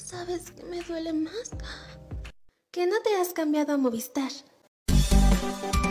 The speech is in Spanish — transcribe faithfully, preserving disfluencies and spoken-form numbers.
¿Sabes qué me duele más? Que no te has cambiado a Movistar.